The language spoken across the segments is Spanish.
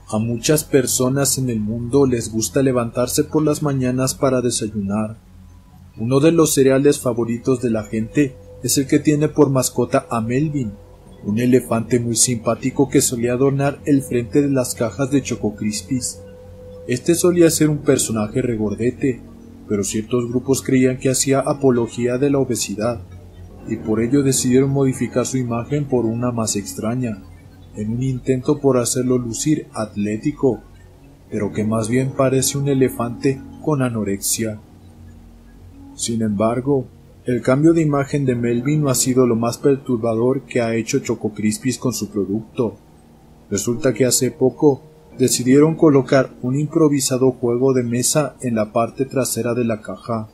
A muchas personas en el mundo les gusta levantarse por las mañanas para desayunar. Uno de los cereales favoritos de la gente es el que tiene por mascota a Melvin, un elefante muy simpático que solía adornar el frente de las cajas de Choco Crispies. Este solía ser un personaje regordete, pero ciertos grupos creían que hacía apología de la obesidad, y por ello decidieron modificar su imagen por una más extraña, en un intento por hacerlo lucir atlético, pero que más bien parece un elefante con anorexia. Sin embargo, el cambio de imagen de Melvin no ha sido lo más perturbador que ha hecho Choco Crispies con su producto. Resulta que hace poco decidieron colocar un improvisado juego de mesa en la parte trasera de la caja.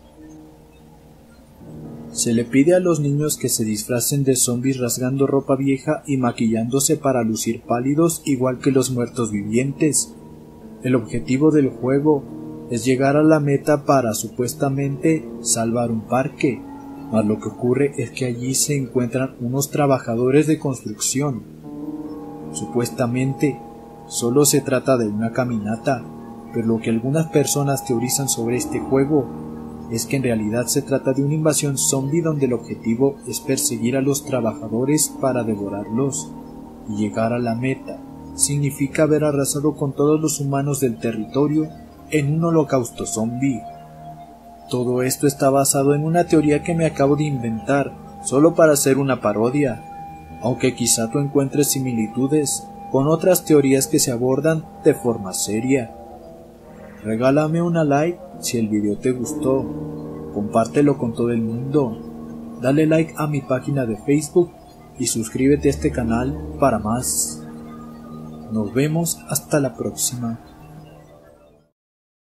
Se le pide a los niños que se disfracen de zombies rasgando ropa vieja y maquillándose para lucir pálidos igual que los muertos vivientes. El objetivo del juego es llegar a la meta para supuestamente salvar un parque, mas lo que ocurre es que allí se encuentran unos trabajadores de construcción. Supuestamente solo se trata de una caminata, pero lo que algunas personas teorizan sobre este juego es que en realidad se trata de una invasión zombie donde el objetivo es perseguir a los trabajadores para devorarlos, y llegar a la meta significa haber arrasado con todos los humanos del territorio en un holocausto zombie. Todo esto está basado en una teoría que me acabo de inventar, solo para hacer una parodia, aunque quizá tú encuentres similitudes con otras teorías que se abordan de forma seria. Regálame una like si el video te gustó, compártelo con todo el mundo, dale like a mi página de Facebook y suscríbete a este canal para más. Nos vemos hasta la próxima.